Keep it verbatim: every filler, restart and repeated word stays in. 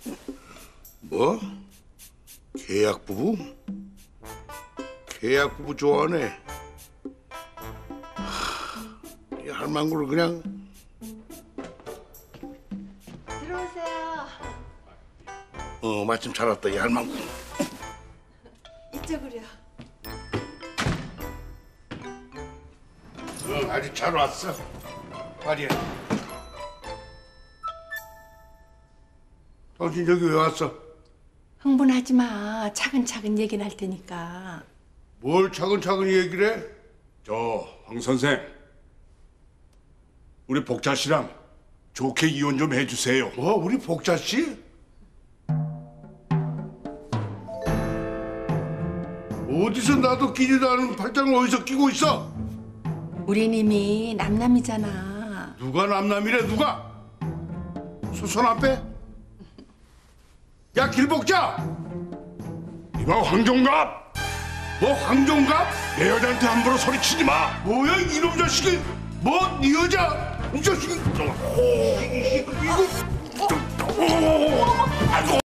뭐? 계약 부부? 계약 부부 좋아하네. 하, 이 할망구를 그냥. 들어오세요. 어, 마침 잘 왔다, 이 할망구. 이쪽으로요. 응, 아주 잘 왔어. 파리야. 당신 여기 왜 왔어? 흥분하지 마. 차근차근 얘기를 할 테니까. 뭘 차근차근 얘기를 해? 저 황 선생, 우리 복자 씨랑 좋게 이혼 좀 해주세요. 뭐, 우리 복자 씨? 어디서 나도 끼지도 않은 팔짱을 어디서 끼고 있어? 우린 이미 남남이잖아. 누가 남남이래, 누가? 손 안 빼? 야, 길복자! 이봐 황종갑, 뭐 황종갑? 내 여자한테 함부로 소리치지 마. 뭐야, 이놈 자식이? 뭐, 네 여자? 이 자식이? 이거, 이거,